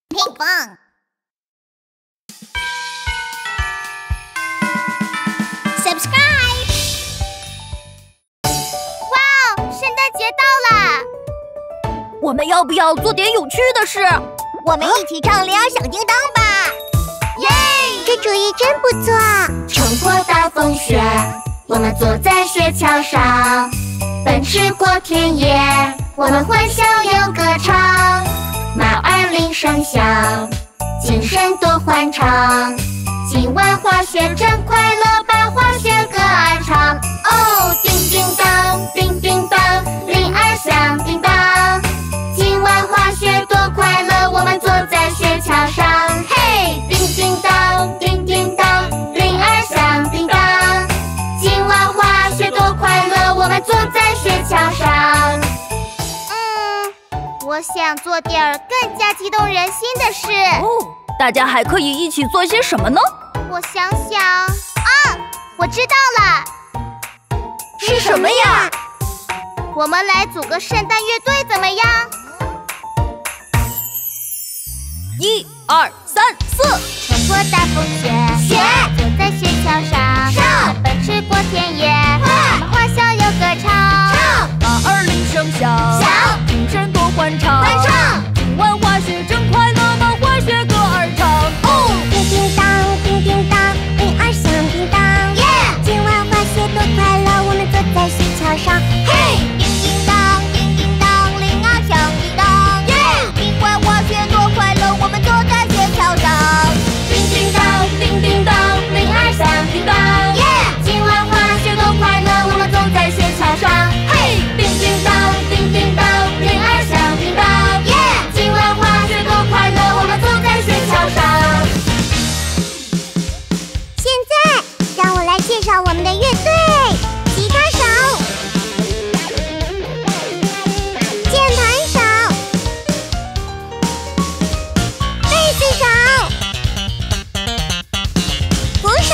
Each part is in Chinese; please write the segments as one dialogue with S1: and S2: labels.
S1: 乒乓。Subscribe。哇，圣诞节到啦！
S2: 我们要不要做点有趣的事？
S1: 我们一起唱铃儿响叮当吧！耶，这主意真不错。
S3: 冲破大风雪，我们坐在雪橇上，奔驰过田野，我们欢笑又歌唱。马儿铃声响，精神多欢畅。今晚滑雪真快乐，把滑雪歌儿唱。哦，叮叮当，叮叮当，铃儿响叮当。今晚滑雪多快乐，我们坐在雪橇上。嘿，叮叮当，叮叮当，铃儿响叮当。今晚滑雪多快乐，我们坐在雪橇上。
S1: 我想做点更加激动人心的事。
S2: 大家还可以一起做些什么呢？
S1: 我想想啊，我知道了。
S2: 是什么呀？
S1: 我们来组个圣诞乐队怎么样
S2: ？1、2、3、4，
S1: 冲破大风雪，坐在雪橇上，奔驰过田野，我们欢笑又歌唱。
S2: 马儿铃声响，精神多欢畅。今晚滑雪真快乐，把滑雪歌儿唱。
S1: 哦，叮叮当，叮叮当，铃儿响叮当。耶，今晚滑雪多快乐，我们坐在雪橇上。嘿，叮叮当，叮叮当，铃儿响叮当。耶，今晚滑雪多快乐，我们坐在雪橇上。
S3: 叮叮当，叮叮当，铃儿响叮当。
S1: 耶，
S3: 今晚滑雪多快乐，我们坐在雪橇上。嘿，叮叮当，叮叮当，铃儿响叮当。
S1: 耶，
S3: 今晚滑雪多快乐，我们坐在雪橇上。
S1: 现在让我来介绍我们的乐队：吉他手、键盘手、贝斯手、鼓手。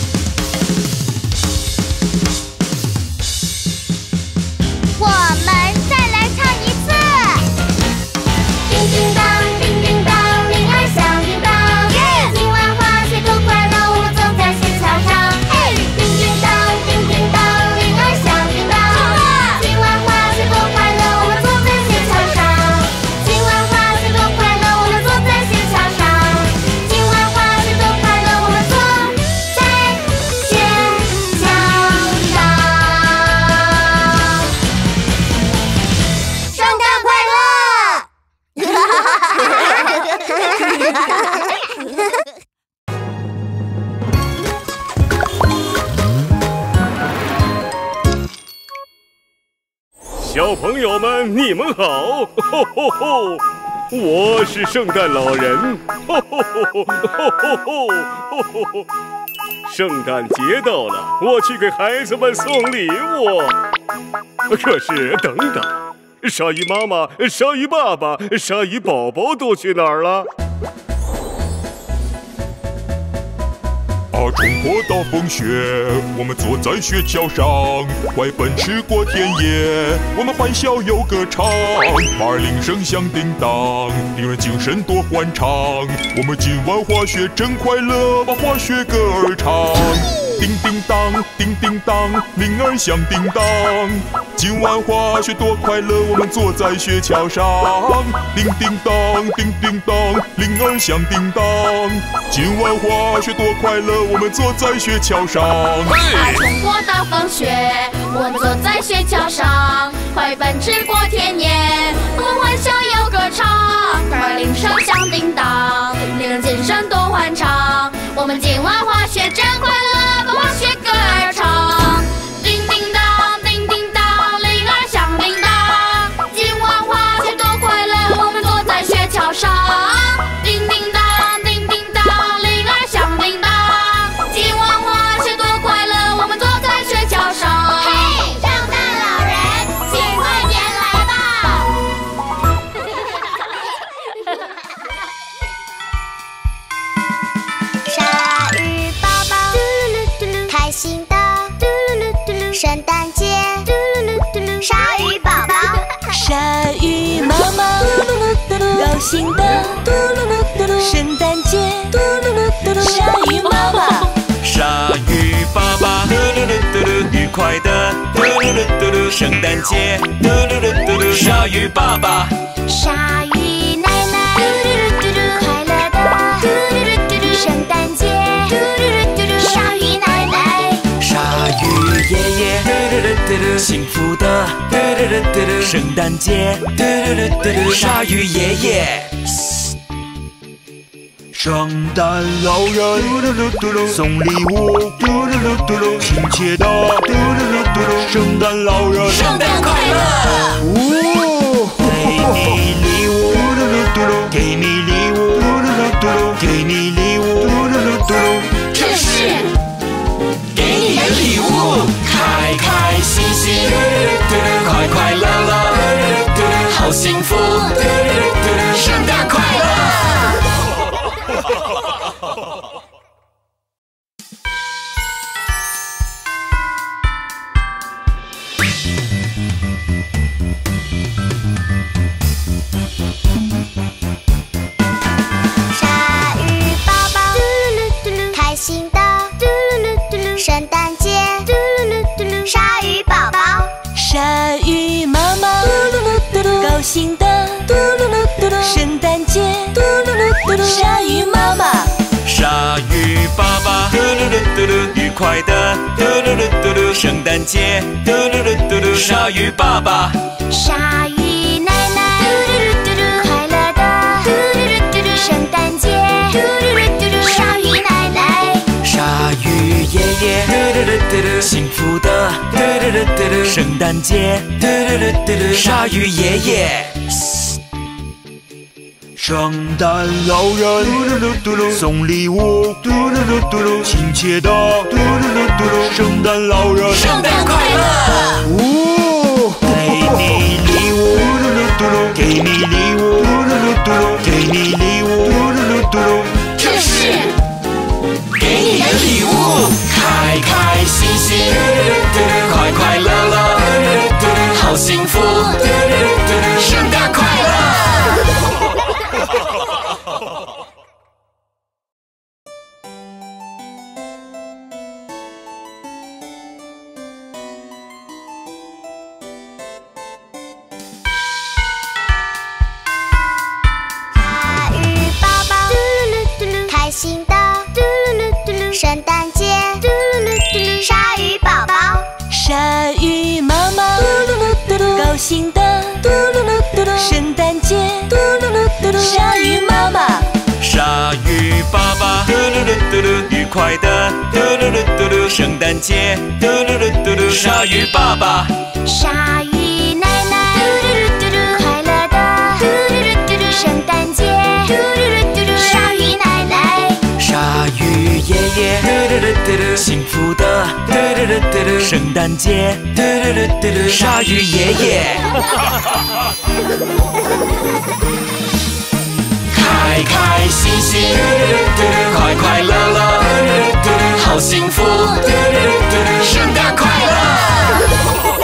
S1: 我们再来唱一次。
S3: 叮叮当，叮叮当，铃儿响叮当。
S1: 耶，
S3: 今晚滑雪多快乐，我们坐在雪橇上。嘿，叮叮当，叮叮当，铃儿响叮当。今晚滑雪多快乐，我们坐在雪橇上。今晚滑雪多快乐，我们坐在雪橇上。今晚滑雪多快乐，我们坐在雪橇上。
S1: 圣诞快乐！
S4: 小朋友们，你们好！吼吼吼！我是圣诞老人！吼吼吼！吼吼吼！吼吼吼！圣诞节到了，我去给孩子们送礼物。可是等等，鲨鱼妈妈、鲨鱼爸爸、鲨鱼宝宝都去哪儿了？
S5: 冲破大风雪，我们坐在雪橇上，快奔驰过田野，我们欢笑又歌唱。马儿铃声响叮当，令人精神多欢畅。我们今晚滑雪真快乐，把滑雪歌儿唱。叮叮当，叮叮当，铃儿响叮当。今晚滑雪多快乐，我们坐在雪橇上。叮叮当，叮叮当，铃儿响叮当。今晚滑雪多快乐，我们坐在雪橇上。
S3: 冲破大风雪，我们坐在雪橇上，快奔驰过田野，我们欢笑又歌唱。马儿铃声响叮当，令人精神多欢畅。我们今晚滑雪真快乐，把滑雪歌儿唱。叮叮当，叮叮当，铃儿响叮当。今晚滑雪多快乐，我们坐在雪橇上。叮叮当，叮叮当，铃儿响叮当。今晚滑雪多快乐，我们坐在雪橇上。
S1: 嘿，圣诞老人，请快点来吧！
S6: 快的嘟噜噜嘟噜，圣诞节嘟噜噜嘟噜，鲨鱼爸爸，
S1: 鲨鱼奶奶，嘟噜噜嘟噜，快乐的，嘟噜噜嘟噜，圣诞节，嘟噜噜嘟噜，鲨鱼奶奶，
S6: 鲨鱼爷爷，嘟噜噜嘟噜，幸福的，嘟噜噜嘟噜，圣诞节，嘟噜噜嘟噜，鲨鱼爷爷。
S5: 圣诞老人送礼物，嘟噜噜嘟噜，亲切的，嘟噜噜嘟噜，圣诞老人，
S6: 圣诞快乐！
S5: 给你礼物，嘟噜噜嘟噜，给你礼物，嘟噜噜嘟噜，给你礼物，嘟噜噜嘟噜，
S6: 这是给你的礼物，开开心心，快快乐乐，好幸福，圣诞快乐！
S1: 鲨鱼宝宝，嘟噜噜嘟噜，开心的，嘟噜噜嘟噜，圣诞节，嘟噜噜嘟噜，鲨鱼宝宝，
S2: 鲨鱼妈妈，嘟噜噜嘟噜，高兴的，嘟噜噜嘟噜，圣诞节，嘟噜噜嘟噜，鲨鱼妈妈，
S6: 鲨鱼爸爸，嘟噜噜嘟噜，愉快的，嘟噜噜嘟噜，圣诞节，嘟噜噜嘟噜，鲨鱼爸爸，
S1: 鲨鱼奶奶，嘟噜噜嘟噜，快乐的，嘟噜噜嘟噜，圣诞节，嘟噜噜嘟噜，鲨鱼奶奶，
S6: 鲨鱼爷爷，嘟噜噜嘟噜，幸福的，嘟噜噜嘟噜，圣诞节，嘟噜噜嘟噜，鲨鱼爷爷。
S5: 圣诞老人嘟噜噜嘟噜，送礼物，嘟噜噜嘟噜，亲切的，嘟噜噜嘟噜，圣诞老人，
S6: 圣诞快乐！
S5: 给你礼物，嘟噜噜嘟噜，给你礼物，嘟噜噜嘟噜，给你礼物，嘟噜噜嘟噜，
S6: 这是给你的礼物，开开心心，快快乐乐，好幸福，圣诞快乐！
S1: 鲨鱼宝宝，嘟噜噜嘟噜，开心的，嘟噜噜嘟噜，圣诞节，嘟噜噜嘟噜，鲨鱼宝宝，
S2: 鲨鱼妈妈，嘟噜噜嘟噜，高兴的，嘟噜噜嘟噜，圣诞节，嘟噜噜嘟噜，鲨鱼妈妈，
S6: 鲨鱼爸爸，嘟噜噜嘟噜，愉快的，嘟噜噜嘟噜，圣诞节，嘟噜噜嘟噜，鲨鱼爸爸，
S1: 鲨鱼奶奶，嘟噜噜嘟噜，快乐的，嘟噜噜嘟噜，圣诞节，嘟噜噜嘟噜，鲨鱼奶奶，
S6: 鲨鱼爷爷，嘟噜噜嘟噜，幸福的，嘟噜噜嘟噜，圣诞节，嘟噜噜嘟噜，鲨鱼爷爷。开开心心，快快乐乐，好幸福，圣诞快乐！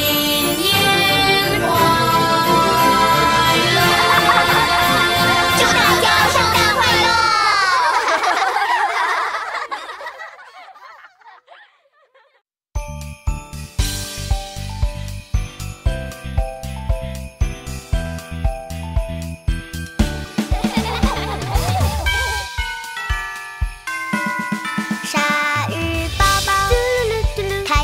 S1: 祝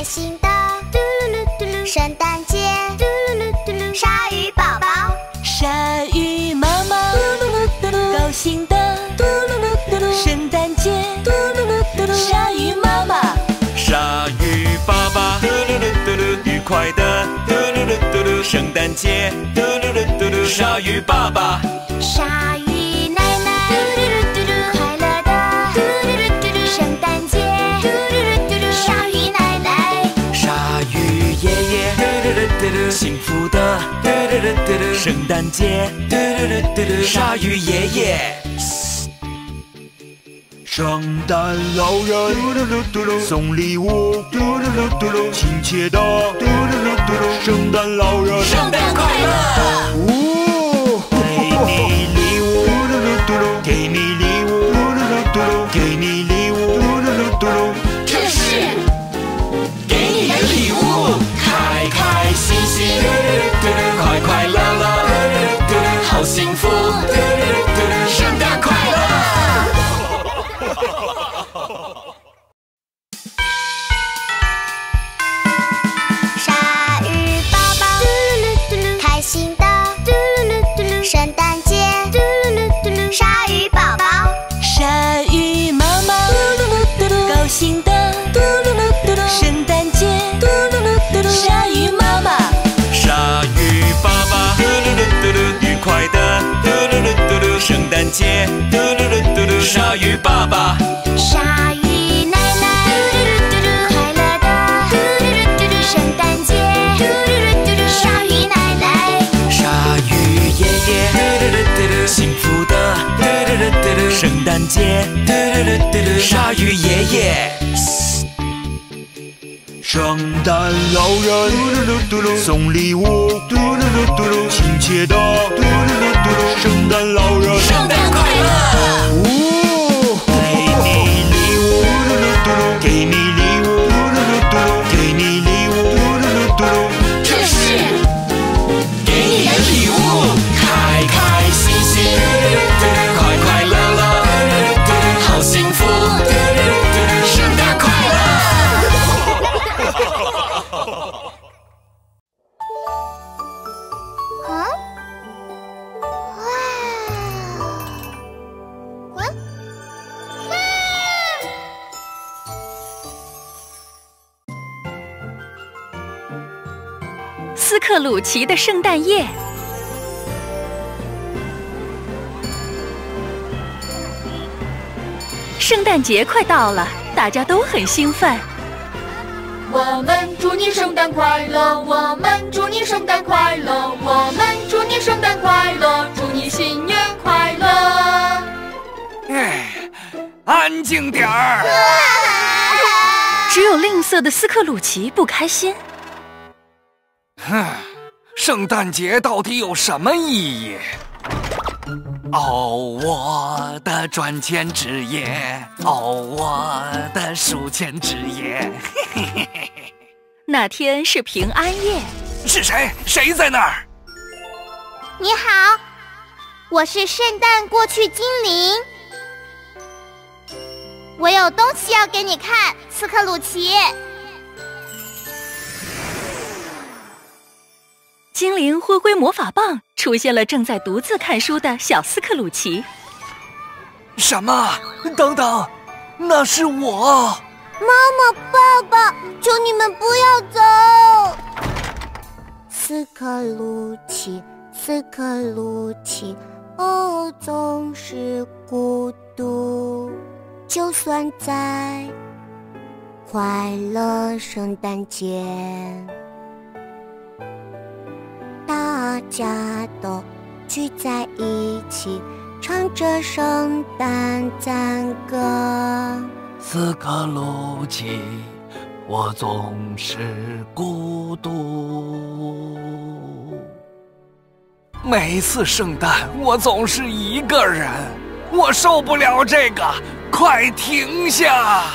S1: 开心的嘟噜噜嘟噜，圣诞节嘟噜噜嘟噜，鲨鱼宝宝，
S2: 鲨鱼妈妈嘟噜噜嘟噜，高兴的嘟噜噜嘟噜，圣诞节嘟噜噜嘟噜，鲨鱼妈妈，
S6: 鲨鱼爸爸嘟噜噜嘟噜，愉快的嘟噜噜嘟噜，圣诞节嘟噜噜嘟噜，鲨鱼爸爸，
S1: 鲨鱼奶奶嘟噜噜嘟噜，快乐的嘟噜噜嘟噜，圣诞节嘟噜噜嘟噜，鲨鱼奶奶，
S6: 鲨鱼爷爷嘟噜噜嘟噜，幸福的嘟噜噜嘟噜，圣诞节嘟噜噜嘟噜，鲨鱼爷爷。
S5: 圣诞老人嘟噜噜嘟噜，送礼物嘟噜噜嘟噜，亲切的嘟噜噜嘟噜，圣诞老人
S2: 圣诞快乐！
S5: 给你礼物嘟噜噜嘟噜，给你礼物嘟噜噜嘟噜，给你礼物嘟噜噜嘟噜，
S2: 这是
S6: 给你的礼物，开开心心，快快乐乐，好幸福，圣诞快乐！
S1: 鲨鱼宝宝嘟噜噜嘟噜，开心的嘟噜噜嘟噜，圣诞节嘟噜噜嘟噜，鲨鱼宝宝，
S2: 鲨鱼妈妈嘟噜噜嘟噜，高兴的嘟噜噜嘟噜，圣诞节嘟噜噜嘟噜，鲨鱼妈妈，
S6: 鲨鱼爸爸嘟噜噜嘟噜，愉快的嘟噜噜嘟噜，圣诞节嘟噜噜嘟噜，鲨鱼爸爸，
S1: 鲨鱼奶奶嘟噜噜嘟噜，快乐的嘟噜噜嘟噜，圣诞节嘟噜噜嘟噜，鲨鱼奶奶，
S6: 鲨鱼爷爷嘟噜噜嘟噜，幸福的嘟噜噜嘟噜，圣诞节嘟噜噜嘟噜，鲨鱼爷爷。
S5: 圣诞老人嘟噜噜嘟噜，送礼物嘟噜噜嘟噜，亲切的嘟噜噜嘟噜，圣诞老人
S2: 圣诞快乐！
S5: 给你礼物嘟噜噜嘟噜，给你礼物嘟噜噜嘟噜，给你礼物嘟噜噜嘟噜，
S2: 这是
S6: 给你的礼物，开开心心，快快乐乐，好幸福，圣诞快乐！
S1: 啊，哇，
S7: 斯克鲁奇的圣诞夜。圣诞节快到了，大家都很兴奋。
S8: 我们祝你圣诞快乐，我们祝你圣诞快乐，我们祝你圣诞快乐，祝你新年快乐。
S9: 哎，安静点儿！
S7: 只有吝啬的斯克鲁奇不开心。
S9: 哼，圣诞节到底有什么意义？哦，我的赚钱之夜，哦，我的数钱之夜。
S7: 那天是平安夜。
S9: 是谁？谁在那儿？
S1: 你好，我是圣诞过去精灵，我有东西要给你看，斯克鲁奇。
S7: 精灵挥挥魔法棒，出现了正在独自看书的小斯克鲁奇。
S9: 什么？等等，那是我。
S1: 妈妈、爸爸，求你们不要走！斯克鲁奇，斯克鲁奇，哦，总是孤独。就算在快乐圣诞节，大家都聚在一起，唱着圣诞赞歌。
S9: 斯克鲁奇，我总是孤独。每次圣诞，我总是一个人，我受不了这个，快停下！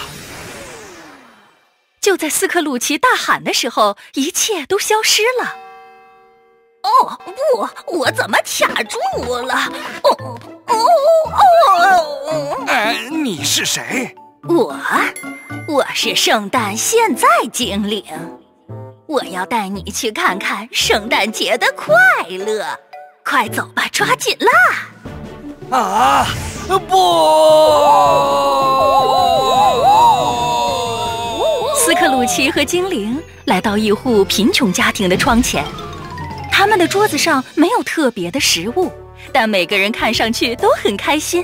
S7: 就在斯克鲁奇大喊的时候，一切都消失了。哦不，我怎么卡住了？
S9: 你是谁？
S7: 我是圣诞现在精灵，我要带你去看看圣诞节的快乐。快走吧，抓紧啦！
S9: 啊，不！
S7: 斯克鲁奇和精灵来到一户贫穷家庭的窗前，他们的桌子上没有特别的食物，但每个人看上去都很开心。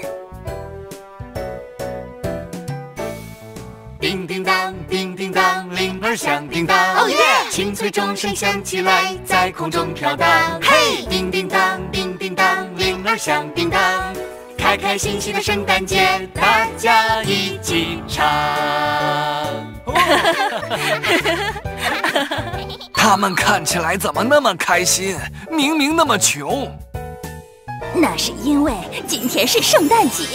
S6: 叮叮当，叮叮当，铃儿响叮当。
S2: 哦耶！
S6: 清脆钟声响起来，在空中飘荡。
S2: 嘿！
S6: 叮叮当，叮叮当，铃儿响叮当。开开心心的圣诞节，大家一起唱。
S9: 他们看起来怎么那么开心？明明那么穷。
S7: 那是因为今天是圣诞节。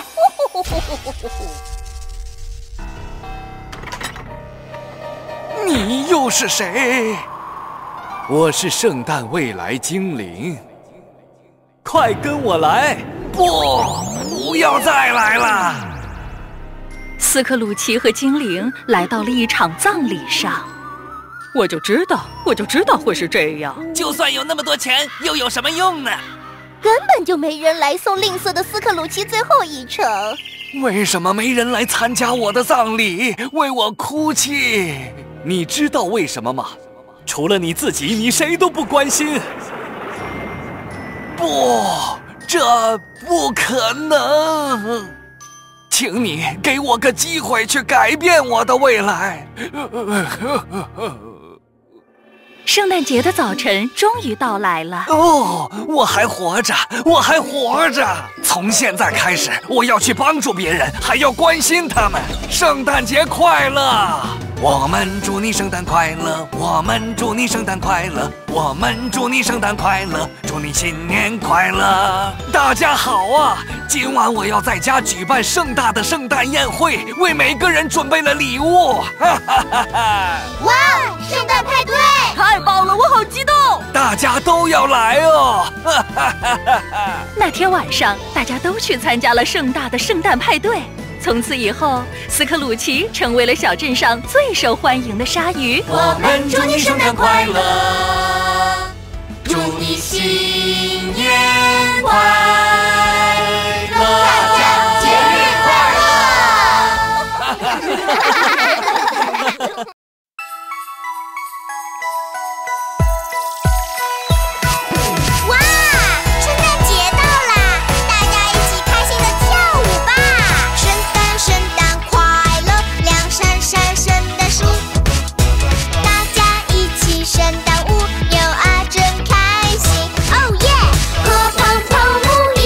S9: 你又是谁？
S10: 我是圣诞未来精灵，快跟我来！
S9: 不要再来了！
S7: 斯克鲁奇和精灵来到了一场葬礼上。我就知道会是这样。
S2: 就算有那么多钱，又有什么用呢？
S1: 根本就没人来送吝啬的斯克鲁奇最后一程。
S9: 为什么没人来参加我的葬礼，为我哭泣？
S10: 你知道为什么吗？除了你自己，你谁都不关心。
S9: 不，这不可能！请你给我个机会去改变我的未来。
S7: 圣诞节的早晨终于到来了。
S9: 哦，我还活着，我还活着！从现在开始，我要去帮助别人，还要关心他们。圣诞节快乐！我们祝你圣诞快乐，我们祝你圣诞快乐，我们祝你圣诞快乐，祝你新年快乐！大家好啊！今晚我要在家举办盛大的圣诞宴会，为每个人准备了礼物。哈哈哈哈！
S1: 哇，圣诞派对！
S7: 太棒了，我好激动！
S9: 大家都要来哦！哈哈哈哈！
S7: 那天晚上，大家都去参加了盛大的圣诞派对。从此以后，斯克鲁奇成为了小镇上最受欢迎的鲨鱼。
S6: 我们祝你圣诞快乐，祝你新年快乐，大家节日快乐！
S1: 哇，圣诞节到啦！大家一起开心的跳舞吧！圣诞快乐，亮闪闪圣诞树，大家一起圣诞舞，扭啊真开心！哦耶！和胖胖舞一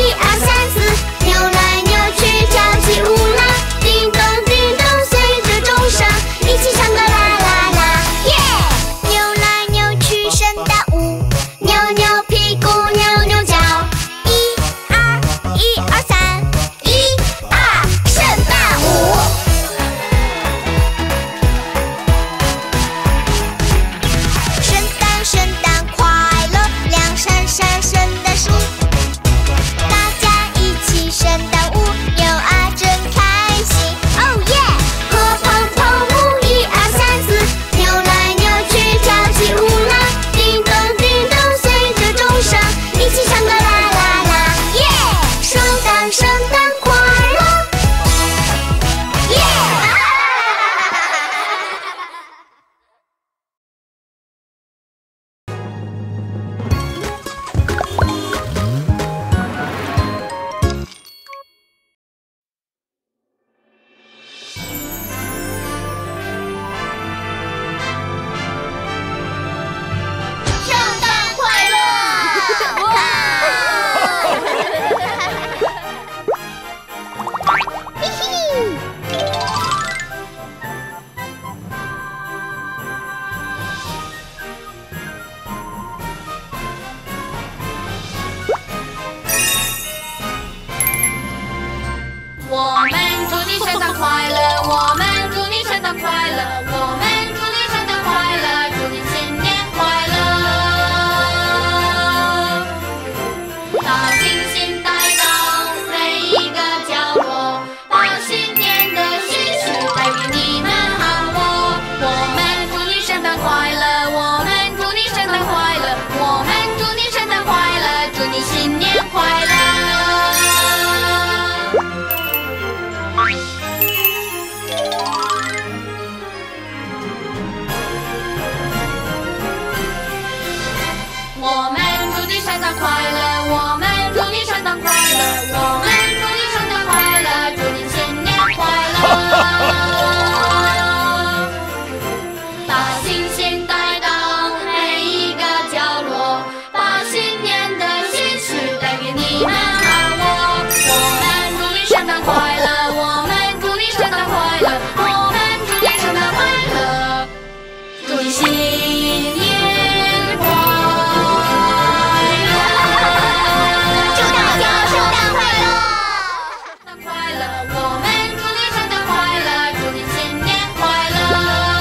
S8: 圣诞快乐，我们祝你圣诞快乐，我们祝你圣诞快乐，祝你新年快乐。把星星带到每一个角落，把新年的喜事带给你们和我。我们祝你圣诞快乐，我们祝你圣诞快乐，我们祝你圣诞快乐，祝你新年快乐。
S1: 祝大家圣诞快乐！
S8: 圣诞快乐，我们祝你圣诞快乐，祝你新年快乐。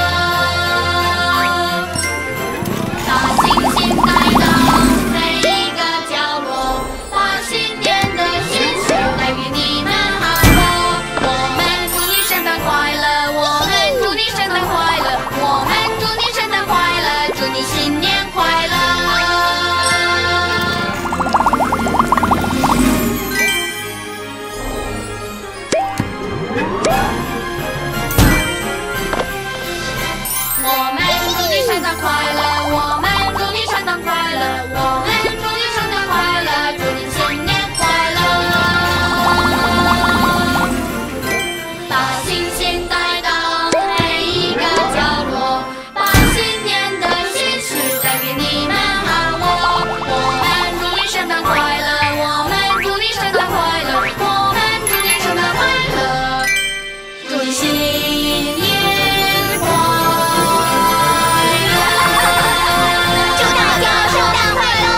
S8: 把星星带到每一个角落，把新年的喜事带给你们和我。我们祝你圣诞快乐，我们祝你圣诞快乐，我们祝你圣诞快乐，祝你新年快乐。我们祝你圣诞快乐，我们祝你圣诞快乐，我们祝你圣诞快乐，祝你新年快乐。把星星带到每一个角落，把新年的喜事带给你们和我。我们祝你圣诞快乐，我们祝你圣诞快乐，我们祝你圣诞快乐，祝你新年快乐。
S1: 祝大家圣诞快乐！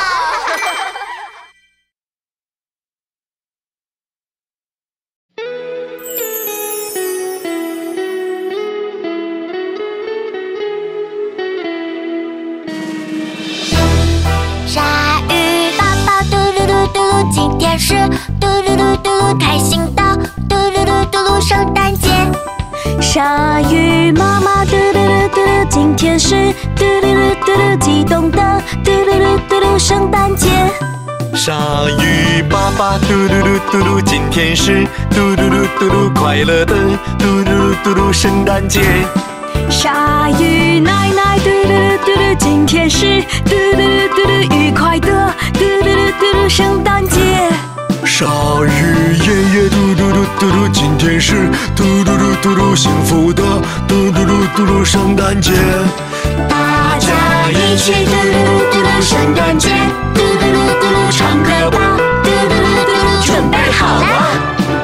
S1: 鲨鱼宝宝嘟噜噜嘟噜，今天是嘟噜噜嘟噜开心的嘟噜噜嘟噜圣诞节。
S2: 鲨鱼妈妈嘟噜噜嘟噜，今天是嘟噜噜嘟噜激动的嘟噜噜嘟噜圣诞节。
S11: 鲨鱼爸爸嘟噜噜嘟噜，今天是嘟噜噜嘟噜快乐的嘟噜噜嘟噜圣诞节。
S2: 鲨鱼奶奶嘟噜噜嘟噜，今天是嘟噜噜嘟噜愉快的嘟噜噜嘟噜圣诞节。
S11: 鲨鱼爷爷嘟噜噜嘟噜，今天是嘟噜噜嘟噜幸福的嘟噜噜嘟噜圣诞节。
S1: 大家一起嘟噜噜嘟噜圣诞节，嘟噜噜嘟噜唱歌吧，嘟噜噜嘟噜准备好了。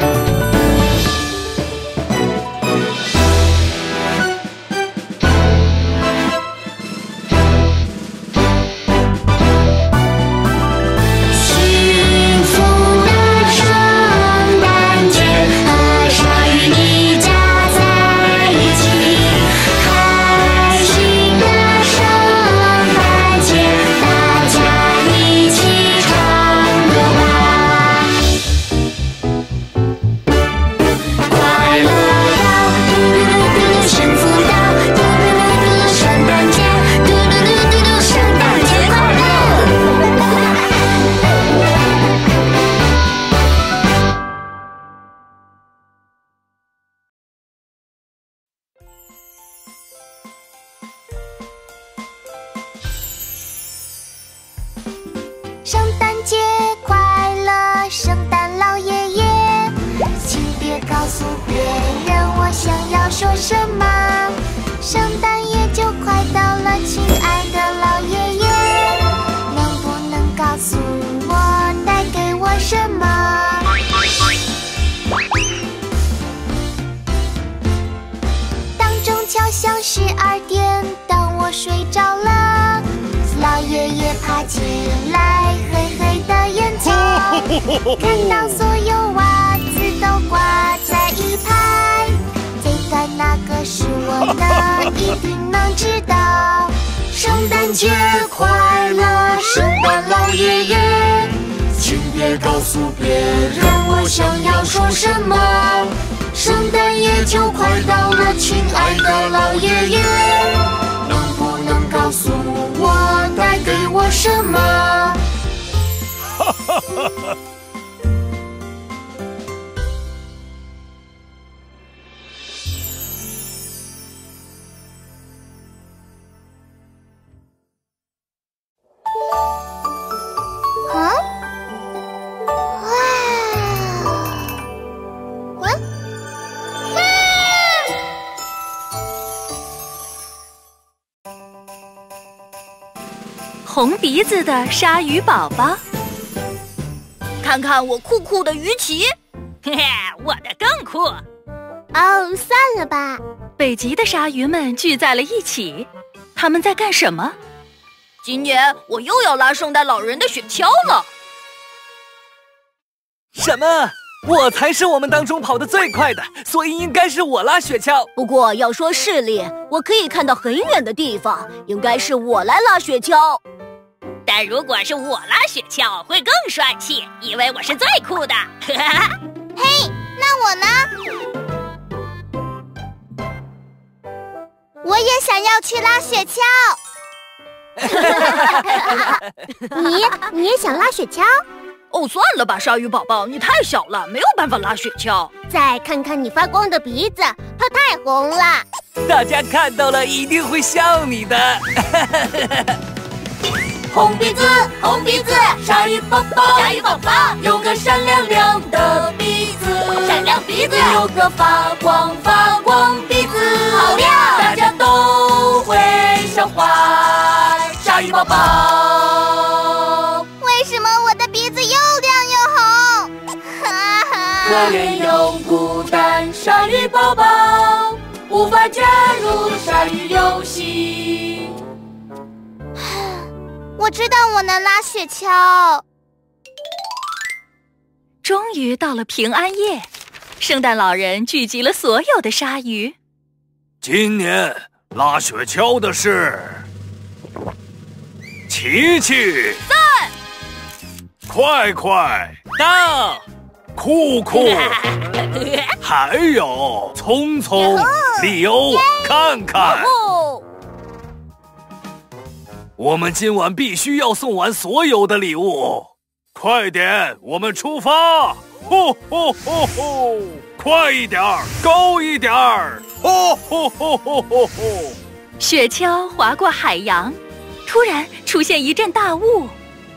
S1: 幸福的圣诞节，和鲨鱼一家在一起，开心的圣诞节，大家一起唱歌吧。快乐的嘟噜噜嘟噜，幸福的嘟噜噜嘟噜，圣诞节嘟噜噜嘟噜，圣诞节快乐。圣诞节快乐，圣诞老爷爷，请别告诉别人我想要说什么。圣诞夜就快到了，亲爱的老爷爷，能不能告诉我带给我什么？当钟敲响12点，当我睡着了，老爷爷爬起来，黑黑的眼睛，看到所有袜子都挂在一排，最短那个是我的，一定能知道。圣诞节快乐，圣诞老爷爷，请别告诉别人我想要说什么。圣诞夜就快到了，亲爱的老爷爷，能不能告诉我带给我什么？
S4: 哈哈哈哈！
S7: 红鼻子的鲨鱼宝宝。
S2: 看看我酷酷的鱼鳍，
S12: 嘿嘿，我的更酷。
S1: 哦，算了吧。
S7: 北极的鲨鱼们聚在了一起，他们在干什么？
S2: 今年我又要拉圣诞老人的雪橇了。
S9: 什么？我才是我们当中跑得最快的，所以应该是我拉雪橇。
S2: 不过要说视力，我可以看到很远的地方，应该是我来拉雪橇。
S12: 但如果是我拉雪橇，会更帅气，因为我是最酷的。
S1: 嘿，那我呢？我也想要去拉雪橇。你也想拉雪橇？
S2: 哦，算了吧，鲨鱼宝宝，你太小了，没有办法拉雪橇。
S1: 再看看你发光的鼻子，它太红了。
S9: 大家看到了一定会笑你的。
S6: 红鼻子，红鼻子，鲨鱼宝宝，
S12: 鲨鱼宝宝
S6: 有个闪亮亮的鼻子，
S12: 闪亮鼻子，
S6: 有个发光鼻子，
S12: 好亮，
S6: 大家都会笑话鲨鱼宝宝。
S1: 为什么我的鼻子又亮又红？
S6: 可怜又孤单鲨鱼宝宝，无法加入鲨鱼游戏。
S1: 我知道我能拉雪橇。
S7: 终于到了平安夜，圣诞老人聚集了所有的鲨鱼。
S9: 今年拉雪橇的是琪琪，
S2: 在，
S9: 快快到，酷酷，还有聪聪、里欧，看看。我们今晚必须要送完所有的礼物，快点，我们出发！吼吼吼吼！快一点儿，高一点儿！吼吼吼吼吼吼！
S7: 雪橇划过海洋，突然出现一阵大雾。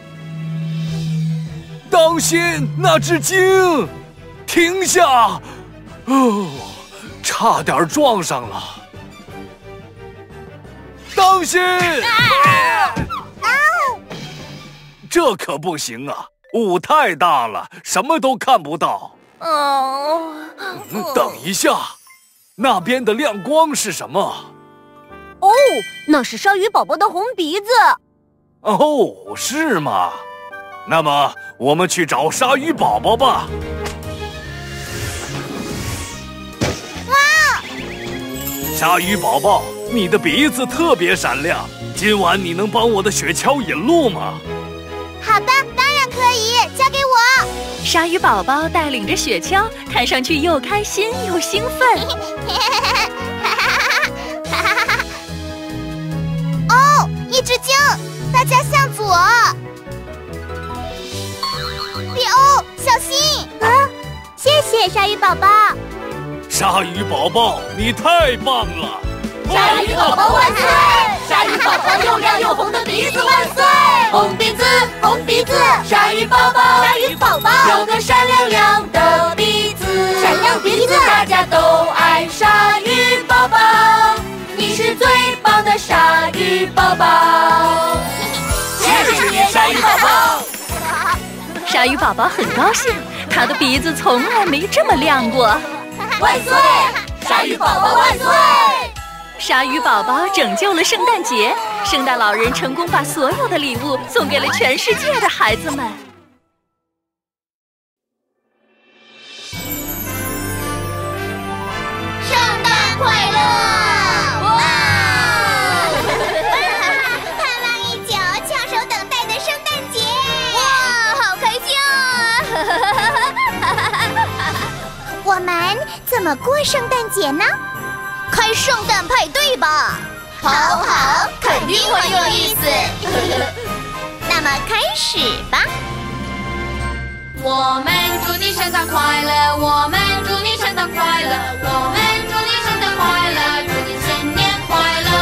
S9: 当心，那只鲸！停下！哦，差点撞上了。当心！这可不行啊！雾太大了，什么都看不到。等一下，那边的亮光是什么？
S2: 哦，那是鲨鱼宝宝的红鼻子。
S9: 哦，是吗？那么我们去找鲨鱼宝宝吧。
S1: 哇！
S9: 鲨鱼宝宝，你的鼻子特别闪亮，今晚你能帮我的雪橇引路吗？
S1: 好的，当然可以，交给我。
S7: 鲨鱼宝宝带领着雪橇，看上去又开心又兴奋。
S1: 哦，一只鲸，大家向左。里欧，小心！谢谢鲨鱼宝宝。
S9: 鲨鱼宝宝，你太棒了！
S6: 鲨鱼宝宝万岁！鲨鱼宝宝又亮又红的鼻子万岁！红鼻子，红鼻子，鲨鱼宝宝，
S1: 鲨鱼宝宝
S6: 有个闪亮亮的鼻子，
S1: 闪亮鼻子，
S6: 大家都爱鲨鱼宝宝，你是最棒的鲨鱼宝宝。谢谢你，鲨鱼宝宝。
S7: 鲨鱼宝宝很高兴，他的鼻子从来没这么亮过。
S6: 万岁！鲨鱼宝宝万岁！
S7: 鲨鱼宝宝拯救了圣诞节，圣诞老人成功把所有的礼物送给了全世界的孩子们。
S1: 圣诞快乐！哇！盼望已久，翘首等待的圣诞节！
S2: 哇，好开心啊！
S1: 我们怎么过圣诞节呢？
S2: 开圣诞派对吧！
S1: 好，肯定很有意思。那么开始吧。
S8: 我们祝你圣诞快乐，我们祝你圣诞快乐，我们祝你圣诞快乐，祝你新年快乐。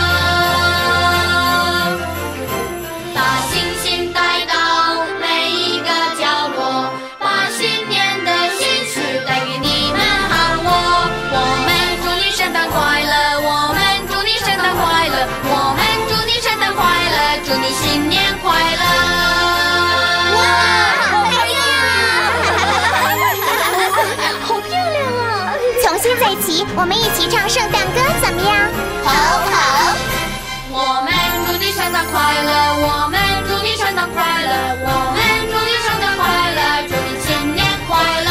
S8: 把星星带到每一个角落，把新年的心事带给你们和我。我们祝你圣诞快乐，我们祝你圣诞快乐，我们祝你圣诞快乐，祝你新年快乐！
S1: 哇，好漂亮！好漂亮啊！从现在起，我们一起唱圣诞歌，怎么样？
S3: 好好。
S8: 我们祝你圣诞快乐，我们祝你圣诞快乐，我们祝你圣诞快乐，祝你新年快乐。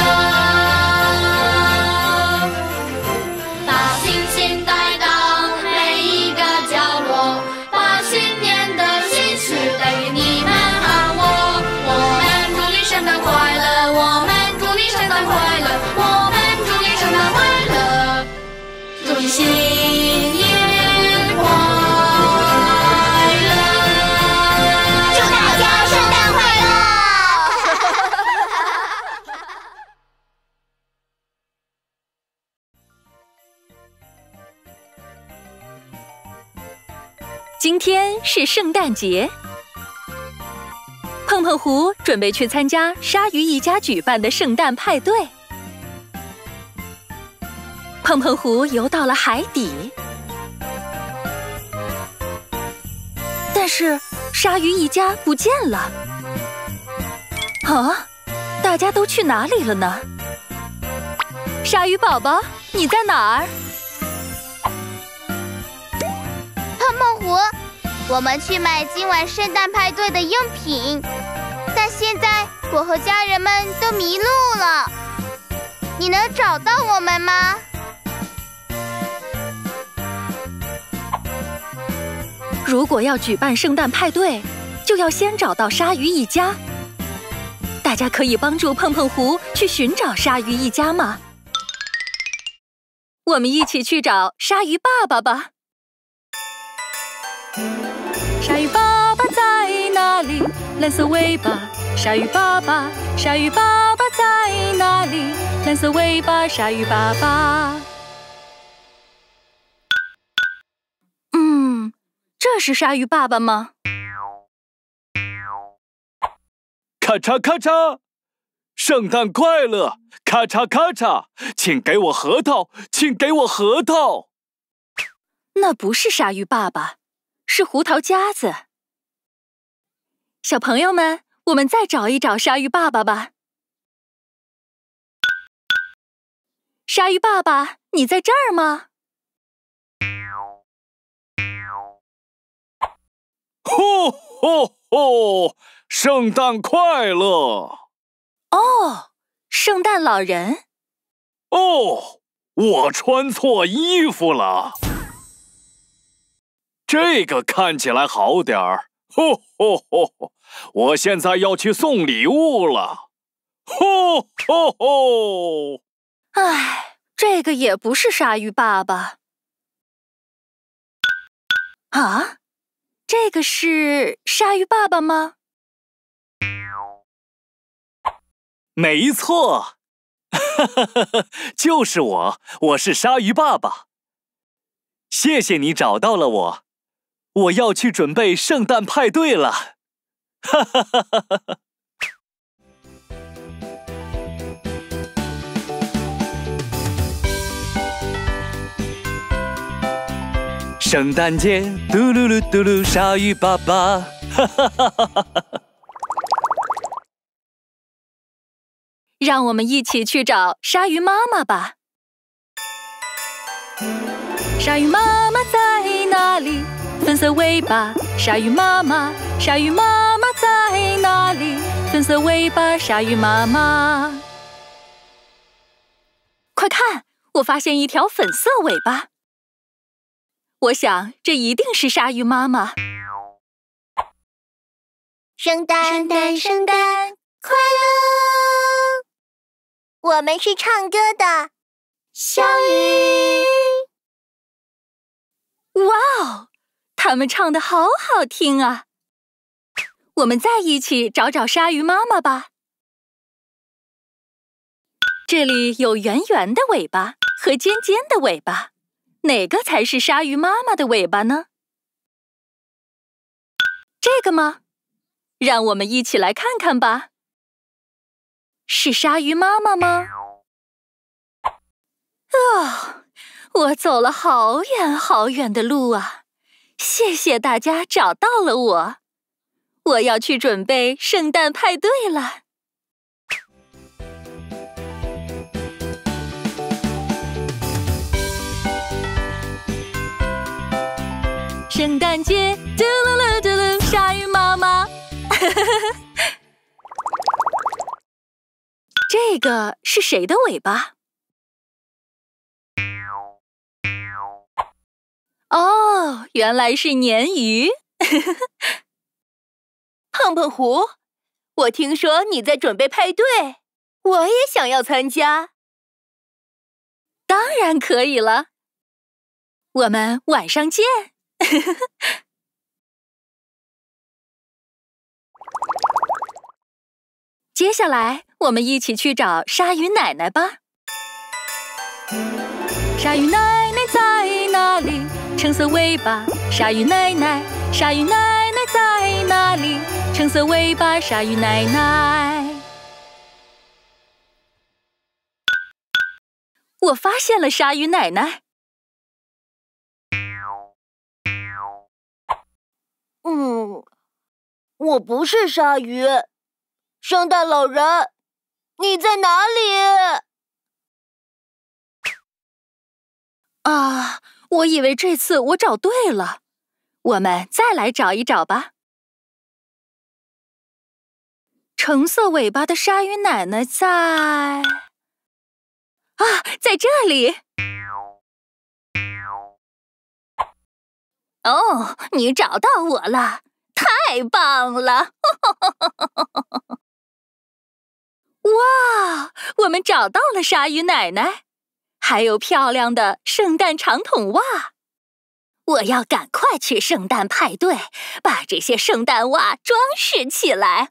S8: 把星星带到每一个角落，把新年的喜事带给你们和我。我们祝你圣诞快乐，我们祝你圣诞快乐，我们祝你圣诞快乐，祝你新年快乐。
S1: 祝大家圣诞快乐！
S7: 今天是圣诞节，碰碰胡准备去参加鲨鱼一家举办的圣诞派对。碰碰胡游到了海底，但是鲨鱼一家不见了。啊，大家都去哪里了呢？鲨鱼宝宝，你在哪儿？
S3: 碰碰胡，我们去买今晚圣诞派对的用品，但现在我和家人们都迷路了。你能找到我们吗？
S7: 如果要举办圣诞派对，就要先找到鲨鱼一家。大家可以帮助碰碰胡去寻找鲨鱼一家吗？我们一起去找鲨鱼爸爸吧。鲨鱼爸爸在哪里？蓝色尾巴。鲨鱼爸爸，鲨鱼爸爸在哪里？蓝色尾巴，鲨鱼爸爸。这是鲨鱼爸爸吗？
S10: 咔嚓咔嚓，圣诞快乐！咔嚓咔嚓，请给我核桃，请给我核桃。
S7: 那不是鲨鱼爸爸，是胡桃夹子。小朋友们，我们再找一找鲨鱼爸爸吧。鲨鱼爸爸，你在这儿吗？
S10: 吼吼吼！圣诞快乐！
S7: 哦，圣诞老人。
S10: 哦，我穿错衣服了。这个看起来好点儿。吼吼吼！我现在要去送礼物了。吼吼吼！
S7: 唉，这个也不是鲨鱼爸爸。啊？这个是鲨鱼爸爸吗？
S10: 没错，就是我，我是鲨鱼爸爸。谢谢你找到了我，我要去准备圣诞派对了。哈哈哈哈哈！圣诞节，嘟噜噜嘟噜，鲨鱼爸爸，哈哈哈哈哈！
S7: 让我们一起去找鲨鱼妈妈吧。鲨鱼妈妈在哪里？粉色尾巴，鲨鱼妈妈，鲨鱼妈妈在哪里？粉色尾巴，鲨鱼妈妈。快看，我发现一条粉色尾巴。我想，这一定是鲨鱼妈妈。
S1: 圣诞快乐！我们是唱歌的小鱼。
S7: 哇哦，他们唱得好好听啊！我们再一起找找鲨鱼妈妈吧。这里有圆圆的尾巴和尖尖的尾巴。哪个才是鲨鱼妈妈的尾巴呢？这个吗？让我们一起来看看吧。是鲨鱼妈妈吗？哦，我走了好远好远的路啊！谢谢大家找到了我。 我要去准备圣诞派对了。圣诞节，嘟噜噜嘟噜，鲨鱼妈妈。这个是谁的尾巴？哦，原来是鲶鱼。
S2: 胖胖虎，我听说你在准备派对，我也想要参加。
S7: 当然可以了，我们晚上见。接下来，我们一起去找鲨鱼奶奶吧。鲨鱼奶奶在哪里？橙色尾巴，鲨鱼奶奶，鲨鱼奶奶在哪里？橙色尾巴，鲨鱼奶奶。我发现了鲨鱼奶奶。
S2: 我不是鲨鱼。圣诞老人，你在哪里？
S7: 啊，我以为这次我找对了，我们再来找一找吧。橙色尾巴的鲨鱼奶奶在……在这里。哦，你找到我了，太棒了！哇，我们找到了鲨鱼奶奶，还有漂亮的圣诞长筒袜。我要赶快去圣诞派对，把这些圣诞袜装饰起来。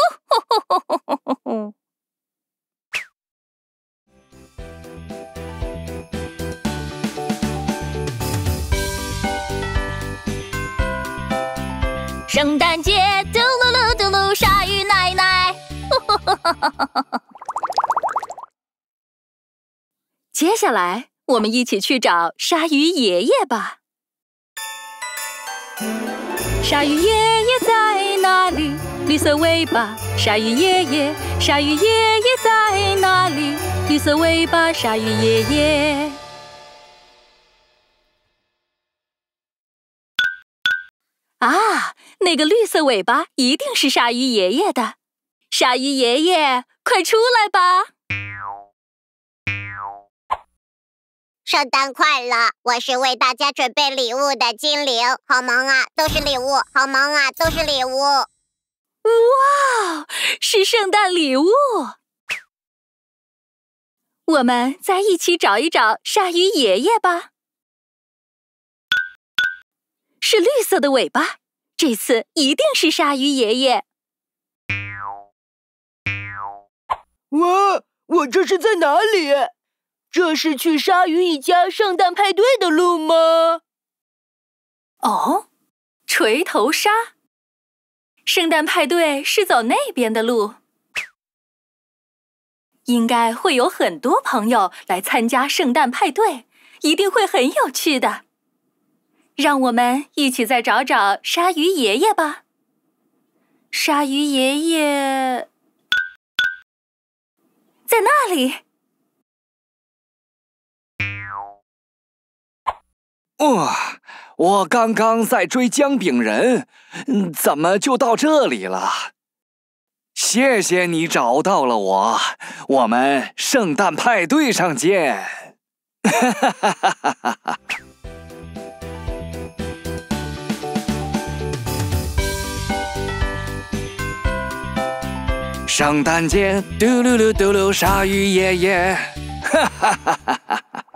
S7: 圣诞节，嘟噜噜嘟噜，鲨鱼奶奶。接下来，我们一起去找鲨鱼爷爷吧。鲨鱼爷爷在哪里？绿色尾巴，鲨鱼爷爷，鲨鱼爷爷在哪里？绿色尾巴，鲨鱼爷爷。啊，那个绿色尾巴一定是鲨鱼爷爷的。鲨鱼爷爷，快出来吧！
S1: 圣诞快乐！我是为大家准备礼物的精灵，好忙啊，都是礼物，好忙啊，都是礼物。
S7: 哇，是圣诞礼物！我们再一起找一找鲨鱼爷爷吧。是绿色的尾巴，这次一定是鲨鱼爷爷。
S2: 我这是在哪里？这是去鲨鱼一家圣诞派对的路吗？
S7: 哦，锤头鲨。圣诞派对是走那边的路，应该会有很多朋友来参加圣诞派对，一定会很有趣的。让我们一起再找找鲨鱼爷爷吧。鲨鱼爷爷在那里。
S9: 我刚刚在追姜饼人，怎么就到这里了？谢谢你找到了我，我们圣诞派对上见！圣诞节，嘟噜噜嘟噜，鲨鱼爷爷，哈哈哈哈哈！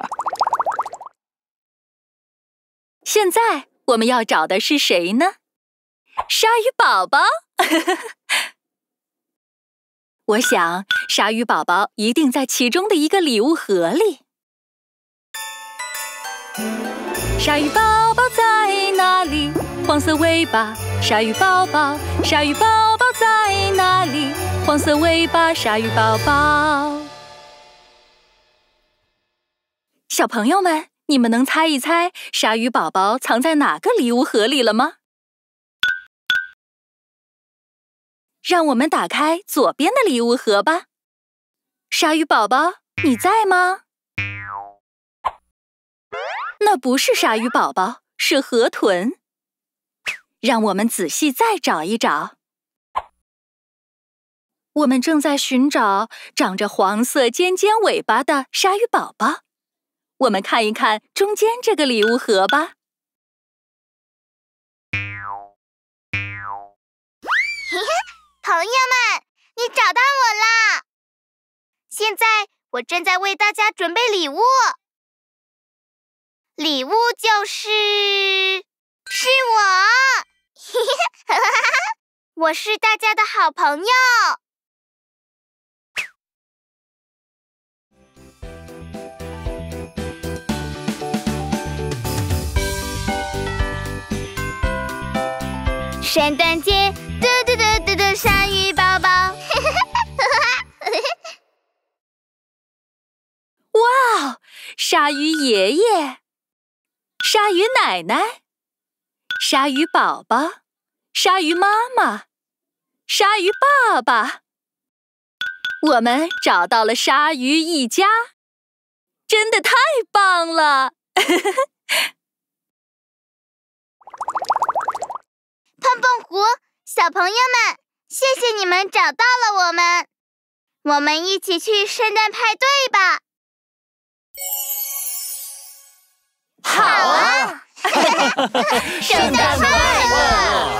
S7: 现在我们要找的是谁呢？鲨鱼宝宝。我想，鲨鱼宝宝一定在其中的一个礼物盒里。鲨鱼宝宝在哪里？黄色尾巴，鲨鱼宝宝，鲨鱼宝宝在哪里？黄色尾巴，鲨鱼宝宝。小朋友们，你们能猜一猜鲨鱼宝宝藏在哪个礼物盒里了吗？ 让我们打开左边的礼物盒吧。鲨鱼宝宝，你在吗？那不是鲨鱼宝宝，是河豚。让我们仔细再找一找。我们正在寻找长着黄色尖尖尾巴的鲨鱼宝宝。我们看一看中间这个礼物盒吧。
S1: 朋友们，你找到我啦！现在我正在为大家准备礼物。礼物就是我，我是大家的好朋友。圣诞节，嘟嘟嘟嘟嘟，鲨鱼宝宝。
S7: 哇，鲨鱼爷爷，鲨鱼奶奶，鲨鱼宝宝，鲨鱼妈妈，鲨鱼爸爸。我们找到了鲨鱼一家，真的太棒了！
S1: 碰碰胡，小朋友们，谢谢你们找到了我们，我们一起去圣诞派对吧！
S6: 好啊！圣诞快乐！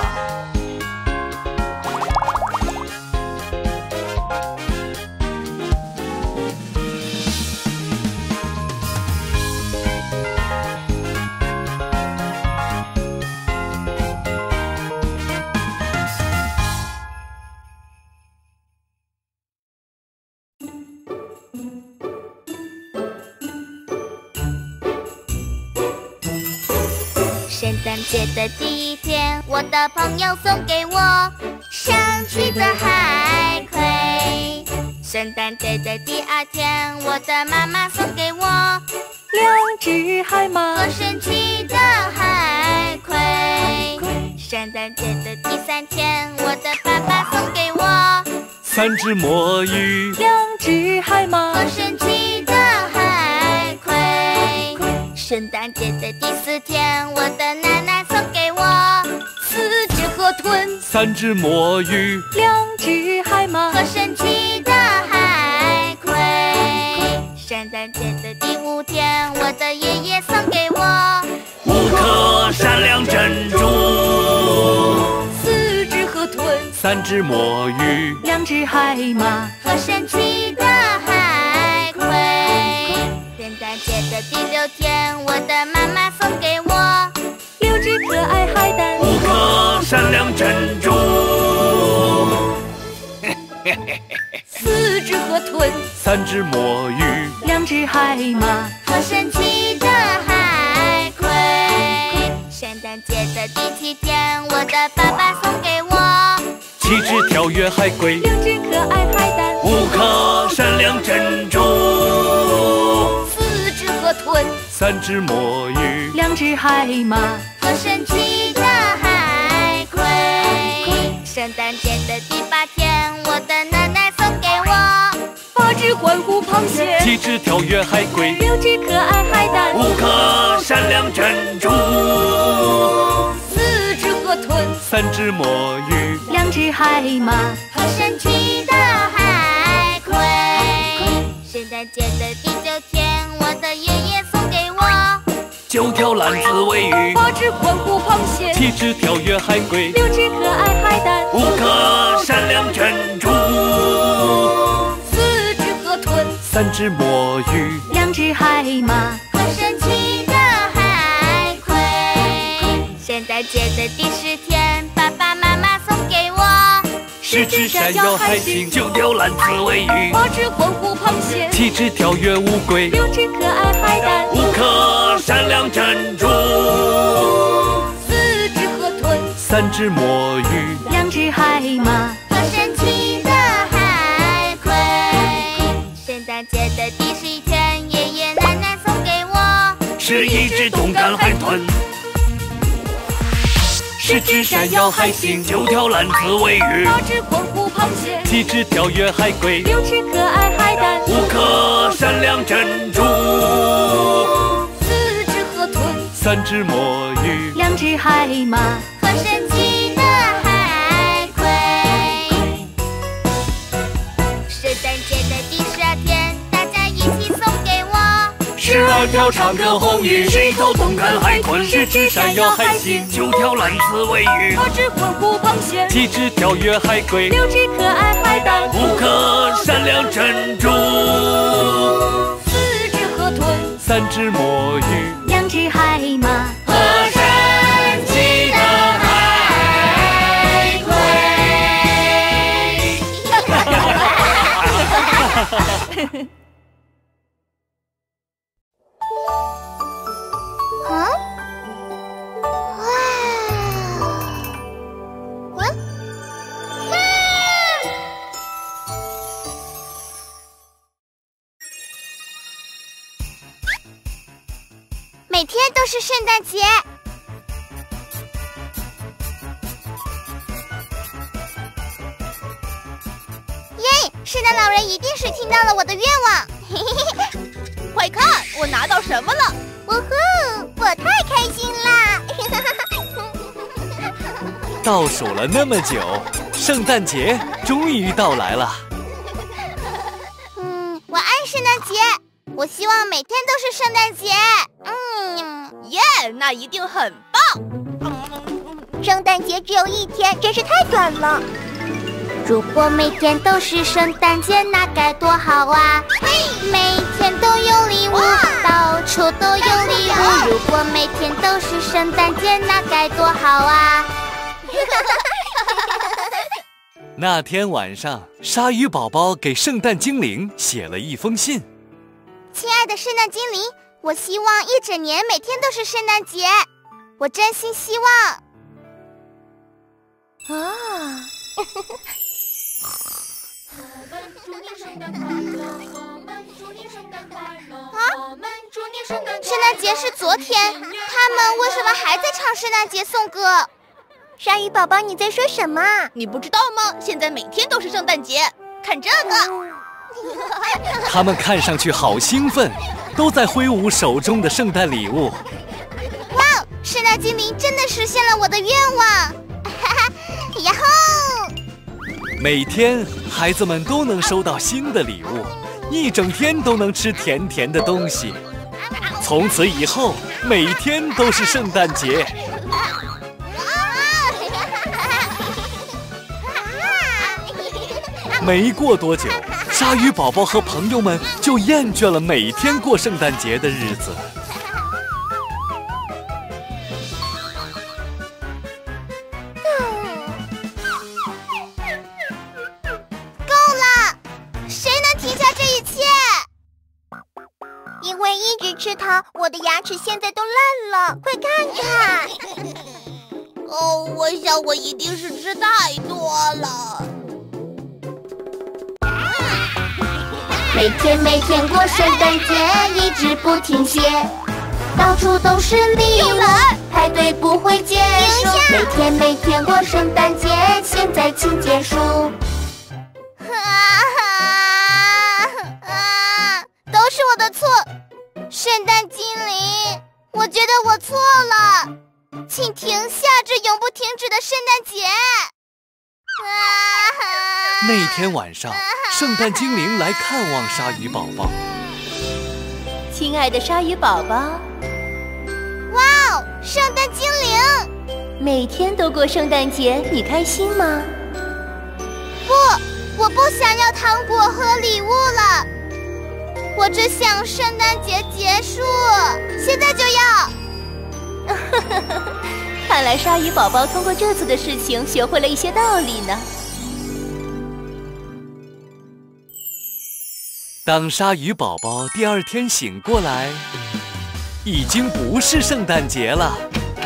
S1: 圣诞节的第一天，我的朋友送给我上去的海葵。圣诞节的第二天，我的妈妈送给我
S7: 2只海马
S1: 和神奇的海葵。圣诞节的第三天，我的爸爸送给我
S10: 3只魔芋
S7: 2只海马
S1: 和神奇的海葵。圣诞节的第4天，我的奶奶送给我4只河豚
S10: 3只魔芋
S7: 2只海马
S1: 和神奇的海葵。圣诞节的第5天，我的爷爷送给我
S9: 5颗闪亮珍珠
S7: 4只河豚
S10: 3只魔芋
S7: 2只海马
S1: 和神奇的海葵。圣诞节的第6天，我的妈妈送给我
S7: 6只可爱海胆
S9: 5颗闪亮珍珠
S7: 4只河豚
S10: 3只魔芋
S7: 2只海马
S1: 和神奇的海葵。圣诞节的第7天，我的爸爸送给我
S10: 7只跳跃海龟
S7: 6只可爱海胆
S9: 5颗闪亮珍珠
S1: 4只河豚
S10: 3只魔芋
S7: 2只海马
S1: 和神奇的海葵。圣诞节的第8天，我的奶奶送给我
S7: 8只欢呼螃蟹
S10: 7只跳跃海龟
S7: 6只可爱海胆
S9: 5颗闪亮珍珠
S7: 4只河豚
S10: 3只魔芋
S7: 2只海马
S1: 和神奇的海葵。圣诞节的第9天，我的爷爷送给我
S9: 9条蓝刺尾鱼
S7: 8只欢呼螃蟹
S10: 7只跳跃海龟
S7: 6只可爱海胆
S9: 5颗闪亮珍珠
S7: 4只河豚
S10: 3只魔芋
S7: 2只海马
S1: 和神奇的海葵。圣诞节的第10天，爸爸妈妈送给我
S10: 10只闪耀海星
S9: 9条蓝刺尾鱼
S7: 8只欢呼螃蟹
S10: 7只跳跃乌龟
S7: 6只可爱海胆
S9: 5颗闪亮珍珠
S1: 4只河豚
S10: 3只魔芋
S7: 2只海马
S1: 和神奇的海葵。圣诞节的第11天，爷爷奶奶送给我
S9: 11只冻干海豚 10只山药海星，9条蓝刺尾鱼
S2: ，8只昆虎螃蟹
S10: ，7只跳跃海龟
S2: ，6只可爱海胆
S9: ，5颗闪亮珍珠
S2: ，4只河豚
S10: ，3只墨鱼
S7: ，2只海马
S3: 和神奇的海龟。圣诞节的第12天，大家一起送给我
S9: 12条唱歌红鱼，11头动感海豚
S10: ，10只山药海星
S9: ，9条蓝刺尾鱼
S2: ，8只昆虎螃蟹
S10: ，7只跳跃海龟
S2: ，6只可爱海胆
S9: ，5颗闪亮珍珠
S2: ，4只河豚
S10: ，3只墨鱼
S7: ，2只海马
S9: 和神奇的海龟。
S3: 啊！哇！每天都是圣诞节。耶！圣诞老人一定是听到了我的愿望。
S12: 快看，我拿到什么了？
S3: 呜呼！我太开心啦！
S10: 倒数了那么久，圣诞节终于到来了。
S3: 我爱圣诞节，我希望每天都是圣诞节。
S12: 耶，那一定很棒。
S3: 圣诞节只有1天，真是太短了。如果每天都是圣诞节，那该多好啊！每天都有礼物，到处都有礼物。如果每天都是圣诞节，那该多好啊！
S10: 那天晚上，鲨鱼宝宝给圣诞精灵写了一封信。
S3: 亲爱的圣诞精灵，我希望一整年每天都是圣诞节，我真心希望。圣诞节是昨天，他们为什么还在唱圣诞节颂歌？鲨鱼宝宝，你在说什么？
S12: 你不知道吗？现在每天都是圣诞节，看这个。
S10: 他们看上去好兴奋，都在挥舞手中的圣诞礼物。
S3: 哇哦！圣诞精灵真的实现了我的愿望！呀吼！
S10: 每天孩子们都能收到新的礼物，一整天都能吃甜甜的东西。从此以后，每天都是圣诞节。没过多久，鲨鱼宝宝和朋友们就厌倦了每天过圣诞节的日子。
S3: 够了！谁能停下这一切？因为一直吃它，我的牙齿现在都烂了。快看看！
S12: 我想我一定是吃太多了。
S3: 每天过圣诞节，一直不停歇，到处都是礼物，派对不会结束。每天过圣诞节，现在请结束。都是我的错，圣诞精灵，我觉得我错了，请停下这永不停止的圣诞节。
S10: 那天晚上，圣诞精灵来看望鲨鱼宝宝。
S7: 亲爱的鲨鱼宝宝，
S3: 哇哦，圣诞精灵！
S7: 每天都过圣诞节，你开心吗？
S3: 不，我不想要糖果和礼物了，我只想圣诞节结束，现在就要。
S7: 看来鲨鱼宝宝通过这次的事情学会了一些道理呢。
S10: 当鲨鱼宝宝第2天醒过来，已经不是圣诞节了。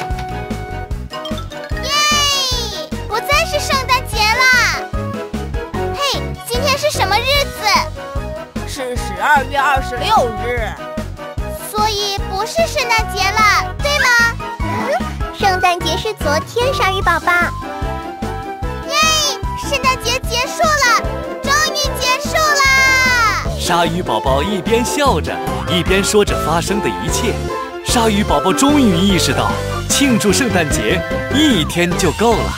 S3: 耶！不再是圣诞节啦！嘿，今天是什么日子？
S12: 是12月26日。
S3: 所以不是圣诞节了，对吗？圣诞节
S1: 是昨天，鲨鱼宝宝。耶！圣诞节结束了，终于结束了。
S10: 鲨鱼宝宝一边笑着，一边说着发生的一切。鲨鱼宝宝终于意识到，庆祝圣诞节1天就够了。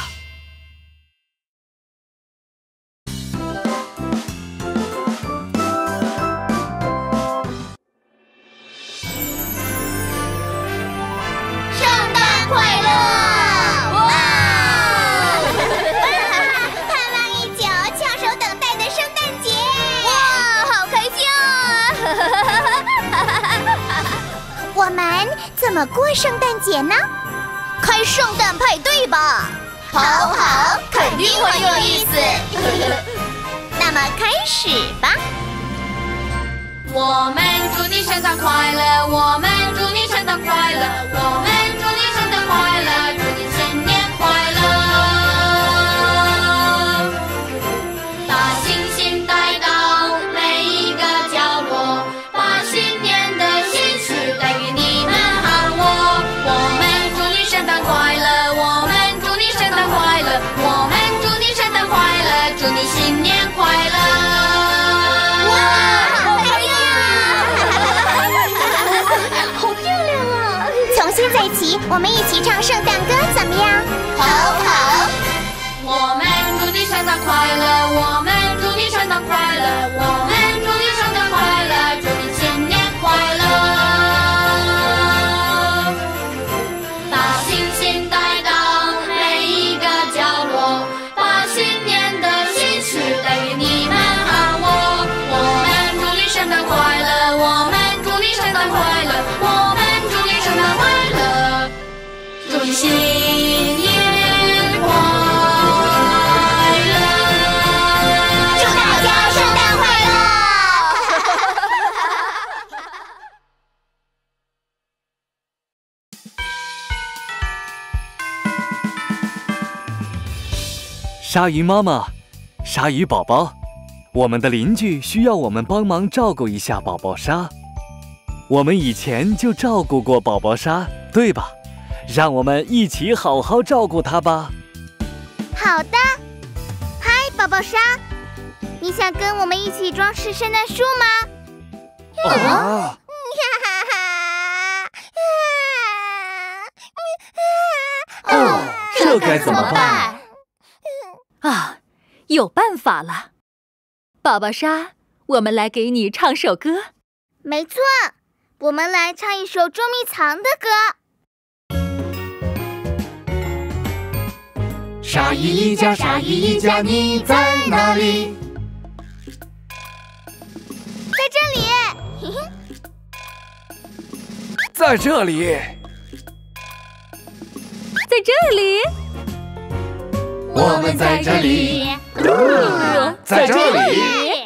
S1: 我们怎么过圣诞节呢？
S3: 开圣诞派对吧！好，肯定很有意思。
S1: 那么开始吧。
S8: 我们祝你圣诞快乐，我们祝你圣诞快乐，我们祝你圣诞快乐，祝你新年快乐。把星星带到每一个角落，把新年的喜事带给你们和我。我们祝你圣诞快乐，我们祝你圣诞快乐，我们祝你圣诞快乐，祝你新年快乐。
S1: 现在起，我们一起唱圣诞歌，怎么样？
S8: 好。我们祝你圣诞快乐，我们祝你圣诞快乐，我们祝你圣诞快乐，祝你新年快乐。把星星带到每一个角落，把新年的喜事带给你们和我。我们祝你圣诞快乐，我们祝你圣诞快乐，我们祝你圣诞快乐。祝你新年快乐！
S1: 祝大家圣诞快乐！
S10: 鲨鱼妈妈，鲨鱼宝宝，我们的邻居需要我们帮忙照顾一下宝宝鲨。我们以前就照顾过宝宝鲨，对吧？让我们一起好好照顾它吧。
S1: 好的。嗨，宝宝鲨，你想跟我们一起装饰圣诞树吗？
S10: 啊！哦，这该怎么办？
S7: 啊，有办法了！宝宝鲨，我们来给你唱首歌。
S1: 没错，我们来唱一首捉迷藏的歌。
S6: 鲨鱼一家，鲨鱼一家，你在哪里？
S1: 在这里。
S9: 在这里。
S7: 在这里。
S6: 我们在这里。
S9: 在这里。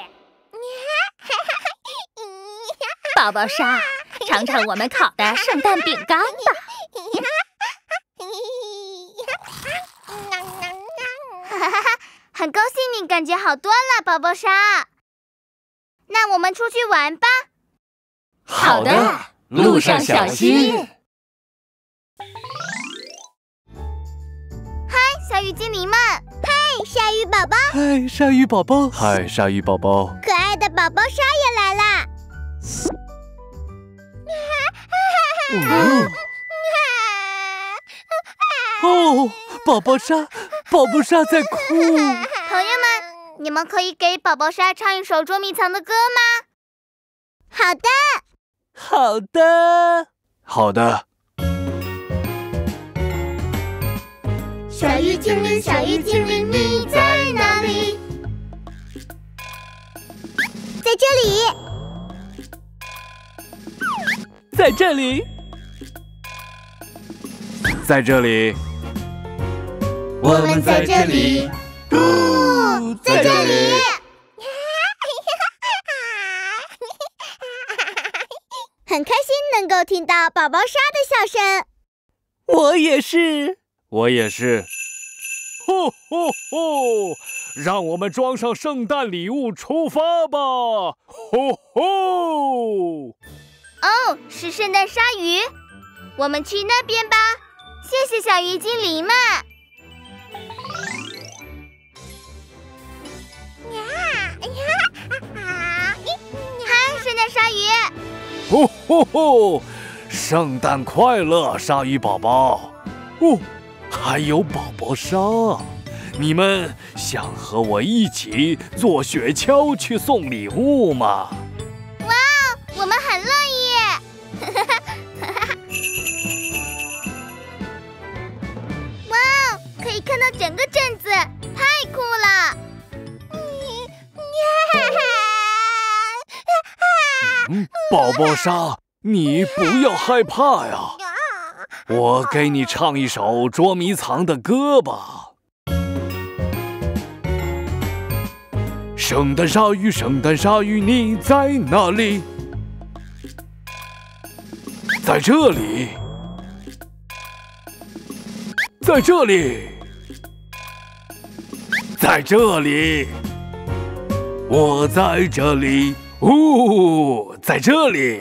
S7: 宝宝鲨，尝尝我们烤的圣诞饼干吧。
S1: 很高兴你感觉好多了，宝宝鲨。那我们出去玩吧。
S10: 好的，路上小心。
S1: 嗨，小雨精灵们！嗨，鲨鱼宝宝！
S10: 嗨，鲨鱼宝宝！嗨，鲨鱼宝宝！
S1: 可爱的宝宝鲨也来啦！
S10: 哦，宝宝鲨，宝宝鲨在哭。
S1: 朋友们，你们可以给宝宝鲨唱一首捉迷藏的歌吗？好的，
S10: 好的，好的。
S3: 小鱼精灵，小鱼精灵，你在哪里？
S1: 在这里，
S10: 在这里，在这里。
S6: 我们在这里，
S1: 在这里。很开心能够听到宝宝鲨的笑声。
S10: 我也是，我也是。吼吼吼！让我们装上圣诞礼物出发吧！吼吼！
S1: 哦，是圣诞鲨鱼，我们去那边吧。
S3: 谢谢小鱼经理们。嗨，圣诞鲨鱼！
S10: 吼吼吼！圣诞快乐，鲨鱼宝宝！哦，还有宝宝鲨，你们想和我一起坐雪橇去送礼物吗？
S3: 哇，我们很乐意！哇，可以看到整个镇子，太酷了！
S10: 宝宝鲨，你不要害怕呀，我给你唱一首捉迷藏的歌吧。圣诞鲨鱼，圣诞鲨鱼，你在哪里？在这里，在这里，在这里，我在这里。哦，在这里！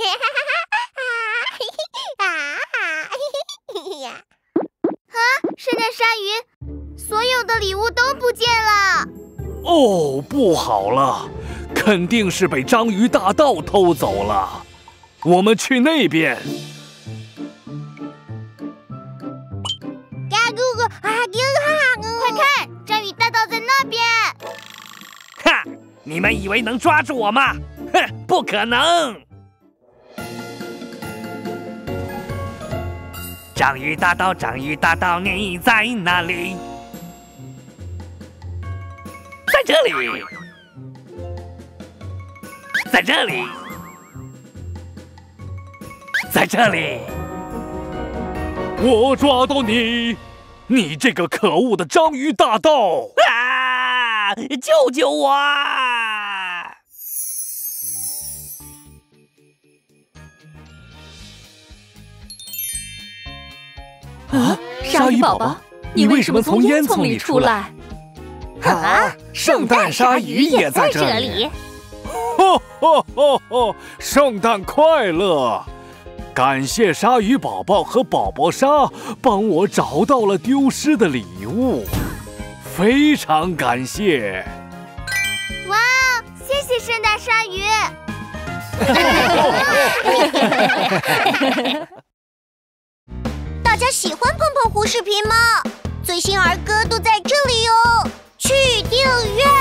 S3: 啊，圣诞鲨鱼，所有的礼物都不见了。
S10: 哦，不好了，肯定是被章鱼大盗偷走了。我们去那边。
S3: 快看，章鱼大盗在那边！
S9: 哈！你们以为能抓住我吗？哼，不可能！章鱼大盗，章鱼大盗，你在哪里？在这里，在这里，在这里！
S10: 我抓到你，你这个可恶的章鱼大盗！
S9: 啊！救救我！
S7: 啊，鲨鱼宝宝，你为什么从烟囱里出来？
S9: 啊，圣诞鲨鱼也在这里！
S10: 吼吼吼吼！圣诞快乐！感谢鲨鱼宝宝和宝宝鲨帮我找到了丢失的礼物，非常感谢！
S3: 哇，谢谢圣诞鲨鱼！
S1: 大家喜欢碰碰胡视频吗？最新儿歌都在这里哟，去订阅。